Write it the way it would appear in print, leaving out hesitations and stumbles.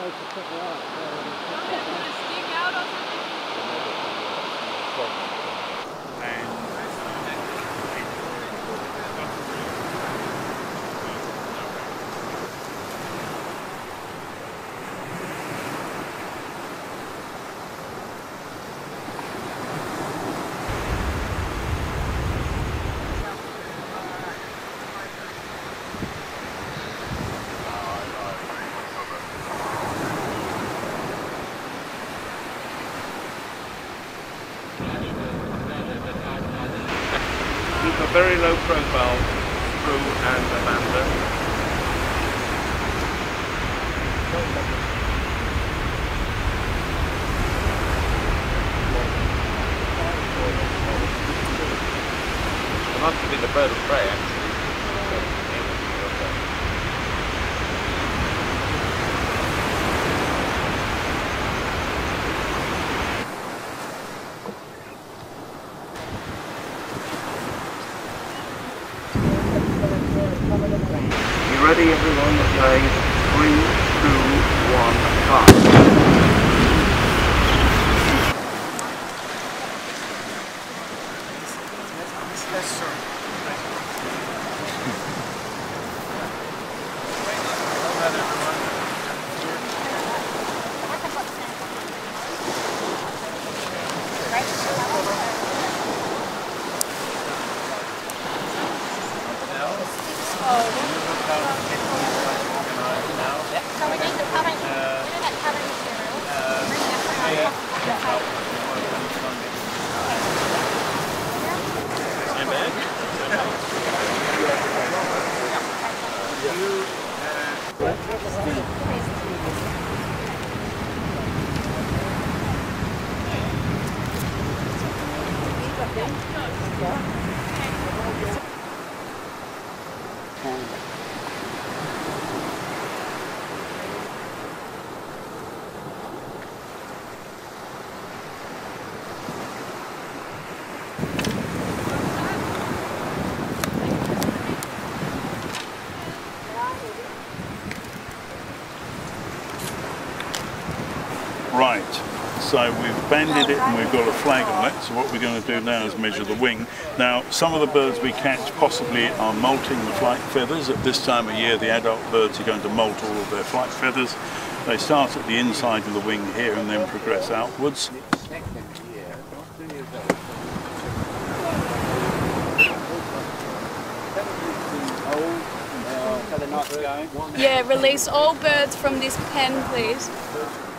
Keep a very low profile through and Amanda. It must have been the bird of prey actually. You ready everyone? Okay, 3, 2, 1, fire. Right, so we've banded it and we've got a flag on it, so what we're going to do now is measure the wing. Now, some of the birds we catch possibly are molting the flight feathers. At this time of year, the adult birds are going to molt all of their flight feathers. They start at the inside of the wing here and then progress outwards. Yeah, release all birds from this pen, please.